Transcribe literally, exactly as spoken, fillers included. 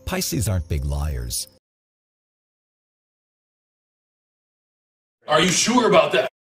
Pisces aren't big liars. Are you sure about that?